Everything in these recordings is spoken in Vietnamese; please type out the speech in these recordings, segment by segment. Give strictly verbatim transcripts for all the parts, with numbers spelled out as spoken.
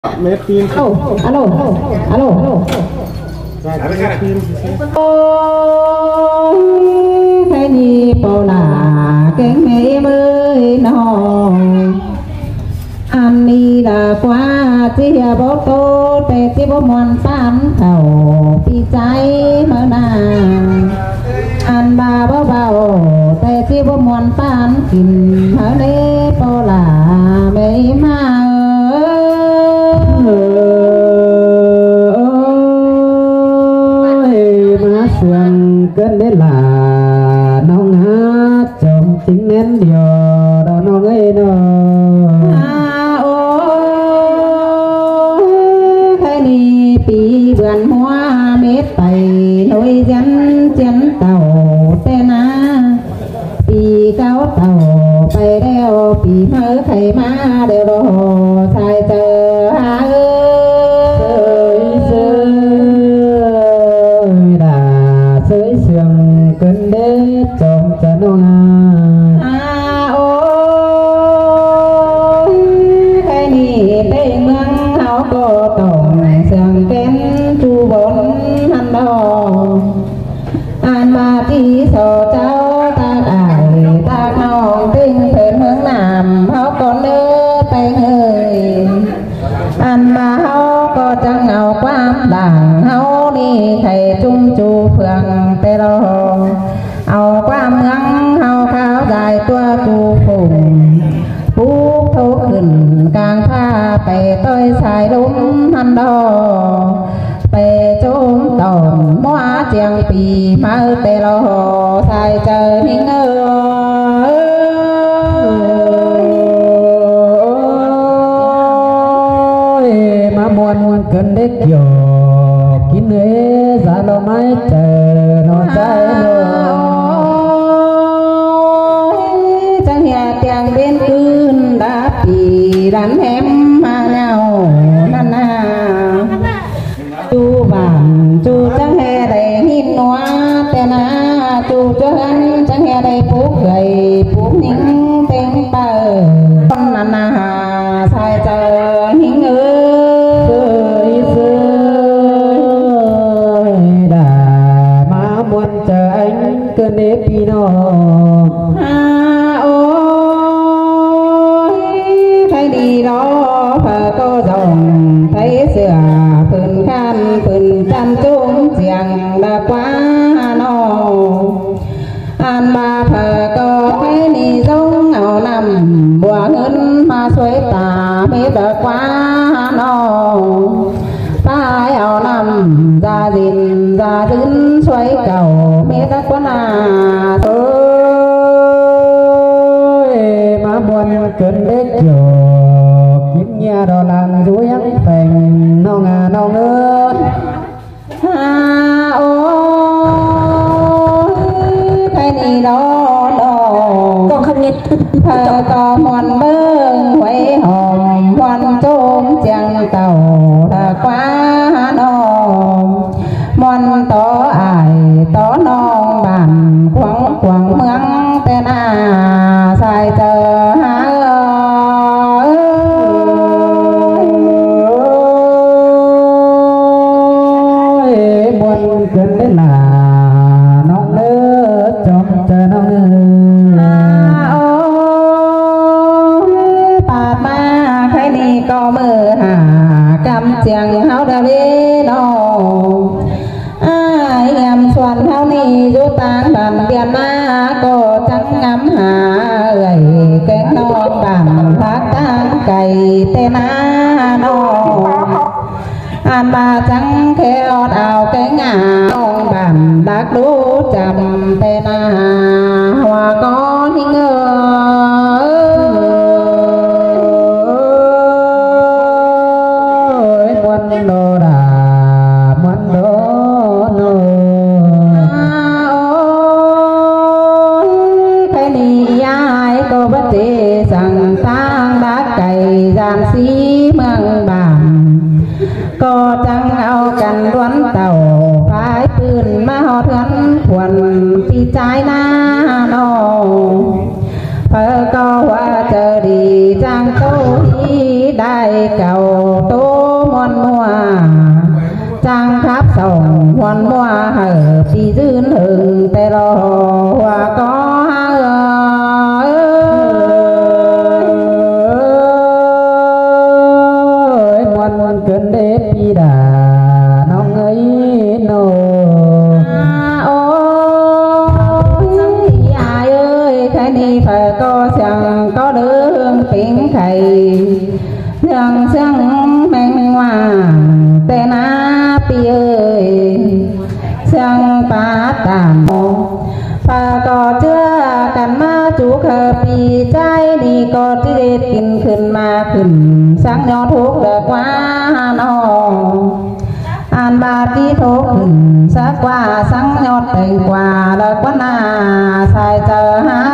Mẹ phim alo alo alo cái gì bao là cái mẹ mới nói anh đi là qua chỉ là bố tô để chỉ bố mòn tan khẩu bị cháy mơ nàng anh bà bố bảo để chỉ bố mòn tan kìm ở đây bao là mấy mà sương cơn đến là nông hát trong chính nén điều đó nó gây nó à ôi cái đi bị vườn hoa mết tay nối dân chén tàu tên á bị cao tàu bay đeo bị mơ thầy má đều đồ sai chờ ha ơi sương cơn đế trong chân ông à ôi cái này đây mương háo có tổng sương kén chu bốn hắn đò an mà tí sò cháu ta đại ta không tinh phết hướng nam háo con đứa tay hơi an mà háo có chẳng ngào quám đảng háo đi thầy chung chu phường tê lô ao qua mương ao khao dài tua tu phùng phú thấu khẩn càng pha bè tôi xài đúng hắn đo bè trốn tòn móa chiang pì mơ tê lô xài chờ những ơi mà buồn cơn đế kiểu kín nế giá lo mái chờ nó trái chẳng hè tiếng bên cơn đã bị đàn em mà nhau năn à chu vàng chu chẳng hè đầy hin noa tên à chu cho anh chẳng hè đầy phúc gầy phúc những tên bờ con năn à sai chờ hình ơi chờ anh cơn đế pino à ôi thấy đi đó phở có dòng thấy sửa phừng khan phừng chăn chung chiang đã quá nó an mà phở có thấy đi giống ngào nằm bùa ngân mà xuôi tà mê đã quá nó ta ảo nằm ra dìn ra dính xoay cầu mê ta quá à ơi mà buồn cơn đế kiểu kiếm nhà đò làng dối ăn phèn nâu ngà nâu ngơ à ôi cái này đó đó con không nghe thơ có mòn mơ huế hòm hoan trôm chẳng tàu đã quá non mòn tỏ ai tỏ non bàn quăng quăng mướn tên à sai chờ há ơi buồn cơn đến là nóng nước trong chờ nóng nước có mơ hà cam chàng háo đào đi nó ai em xoan háo ni du tán bàn biển na có trắng ngắm hà gầy cái non bàn phát tán cày tên na nó an ba trắng kheo đào cái ngà non bàn đắc đú chầm tên na hoa có những lô đà mẫn đô nô ôi cái này ai có bất trị rằng sang đã cày gian xí mương bàn có trăng ao cần đoán tàu phảiปืนมาหอดกันขวนปีใจหน้าโนเพอก็ว่าเจอดีจังโตที่ได้เก่าโต hở phi duyên hừng tê lo hoa có ơi muôn cơn đế phi đà nong ấy nô ôi ai ơi cái ni phải có chẳng có đường tiếng thầy rằng sang men hoàng tên á pi ơi sang ba tạm và có chưa cần ma chú khờ pi trái đi có tí đẹp kinh khẩn mà khẩn sang nhỏ thuốc đã quá nó an ba tí thuốc khẩn sát qua sang nhỏ thành quả đã quá na sai chờ há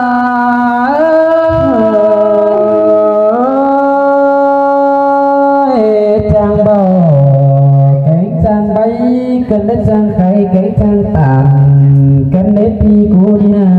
cần đất giang khai cái trang tàn cần nếp đi cô đi na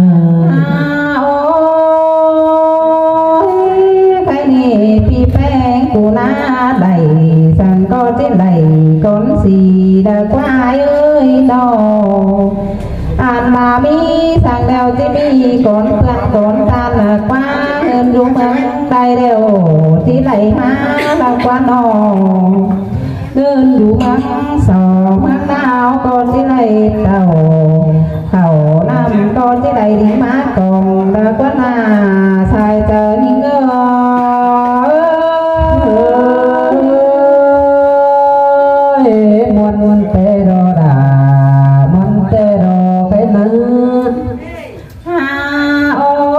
ôi cái này pi beng cô na đầy sang có thế đầy con gì đã qua ơi đâu an mà mi sang đeo thế mi con plan con tan là qua hơn đúng hơn tay đều thì lấy má là qua nó đơn đủ mắng sò mắng đau con thế này đầu khẩu năm con thế này đi má còn đã quá là sai chờ những ơi muôn muôn tê đô đà muôn tê đô cái nắng ha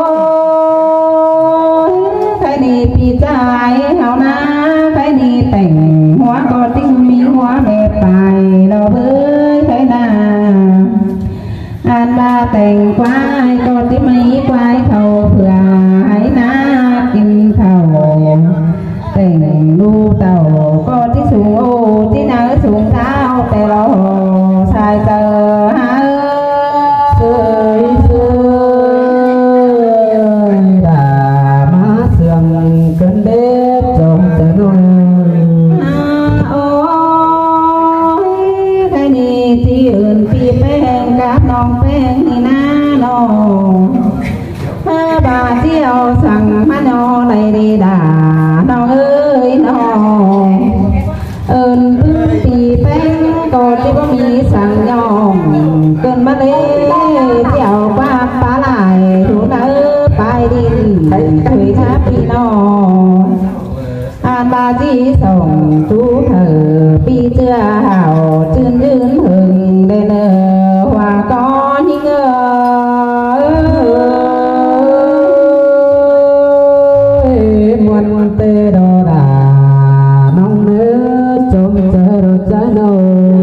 ôi cái này thì trái hảo na cái này tỉnh hóa con tinh mỹ hóa đẹp tài nó với cái nào an ba tình quái con tí mấy quái thầu vừa hãy ná kinh thầu tình đu tàu con tí sùng ô tí nở sùng thao tè lo sai tờ há ơi ơi đà má sườn cơn đếp trộm tờ nôi thì ơn pi beng cáp non beng ni na no bà tiêu sang má no này đi đà no ơi no ơn pi beng có đi có mi sang nhom cơn má lê tiêu qua phá lại thủ nỡ bài đi thủy tháp pi no an ba di sòng chú thờ pi chưa hào chân duyên hừng đền hòa có những ơi muôn tê đô đà nong nước trộm chờ đồ trái nâu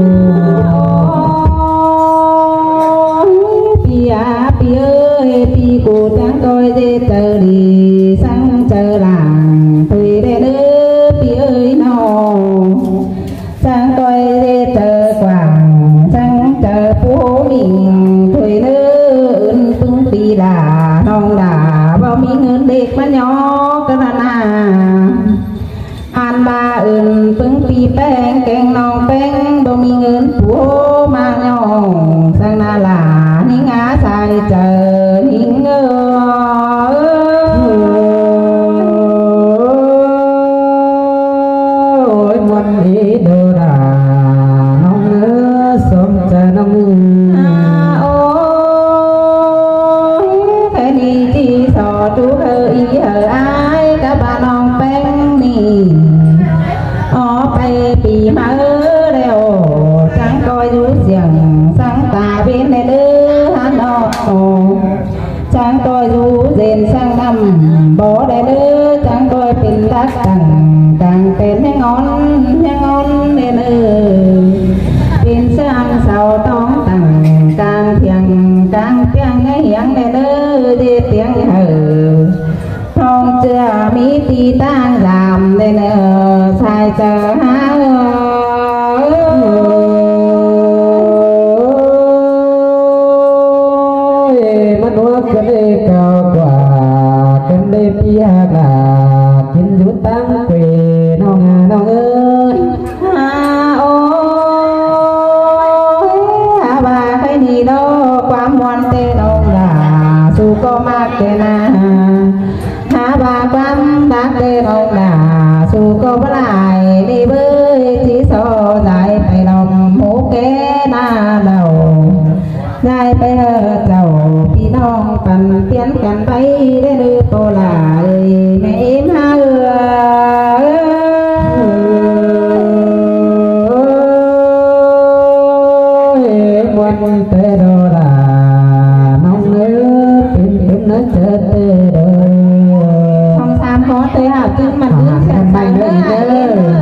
pi à pi ơi pi cô trắng coi dê chờ đi sang chờ làng thủy đền pi ơi nó sang coi dê chờ quảng sang chờ phố mình thủy nữ pưng pi đà nong đà bao mi ngân đẹp mà nhỏ cái là na an ba ơn pưng pi beng keng nong beng bao mi ngân phố mà nhỏ sang na là những á sai chờ những ơi muôn ý đồ đà nong nước sống chờ nong ôi cái ni chi sò chú hơ ý hơ ai cả bà non beng ni ó bay bì mơ đeo trắng coi rú giềng sang tà bên này đưa hắn đó trắng coi rú rền sang năm bó đây đưa trắng coi pin tắc càng càng tên hay ngon hay ngon nên ơi pin sang sau tóm tặng càng thiang càng tiếng nghe hiang này đưa đi tiếng hờ thong chưa mi ti tang giảm nên sai chờ há ơi mắt nuốt cái đê cao quả cái đê pia là kinh rút tăng quỳ nong à nong ơi à ôi tiến cắn bay để đưa cô lại mẹ em ha quan tê đô là nông nước tìm kiếm nó chết tê đô không sao có tê hả chứ mà cứ hàng bay lên